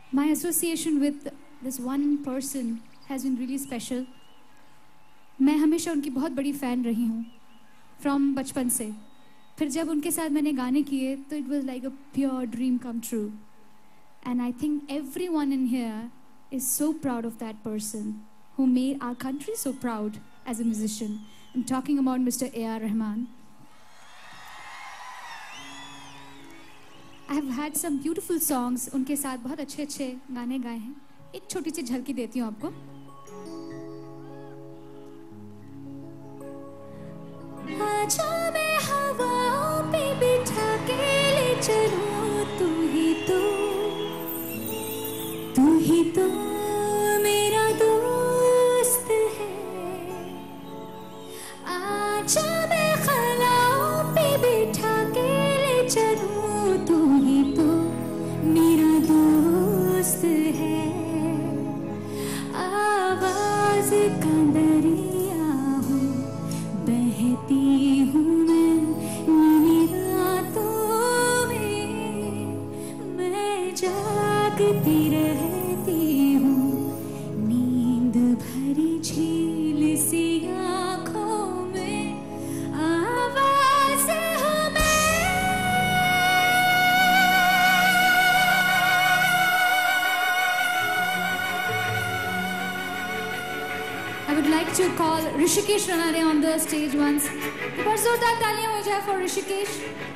My association with this one person has been really special. मैं हमेशा उनकी बहुत बड़ी फ़ैन रही हूँ from बचपन से. फिर जब उनके साथ मैंने गाने किए तो it was like a pure dream come true. And I think everyone in here is so proud of that person who made our country so proud as a musician. I'm talking about Mr. A.R. Rahman. I have had some beautiful songs. उनके साथ बहुत अच्छे गाने गाए हैं. एक छोटी सी झलकी देती हूँ आपको. आजा मैं हवाओं पे बिठा के ले चलूं, तू ही तो मेरा दोस्त है. आजा मैं खलाओं पे बिठा के ले चलूं, तू ही तो मेरा दोस्त है. आवाज का दरिया हूँ, बहती हूँ मैं नीली रातों में, मैं जागती रहती हूँ नींद भरी झील सी आँखों में. आवाज हूँ मैं. I would like to call Hrishikesh Ranade on the stage once. एक बार जोरदार तालियां हो जाए for Hrishikesh.